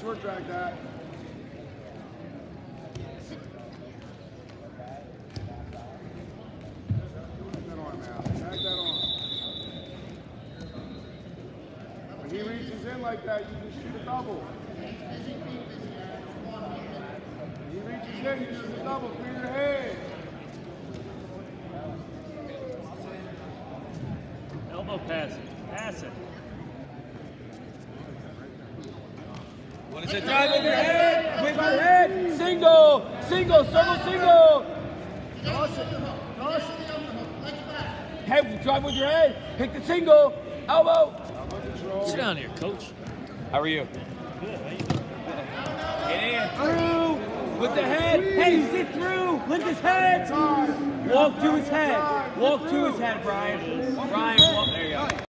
short track that. That arm out. Tag that arm. When he reaches in like that, you can shoot a double. When he reaches in, you shoot a double. Clear your head. Elbow passing. Pass it. What is it? Drive with your head. With your head. Single. Single. Circle single. Toss it. Toss it. Head. Drive with your head. Pick the single. Elbow. Elbow control. Sit down here, coach. How are you? Good. How you doing? Get in. Through. With the head. Hey, sit through. Lift his head. Walk to his head. Walk to his head, Brian. Brian, walk. There you go.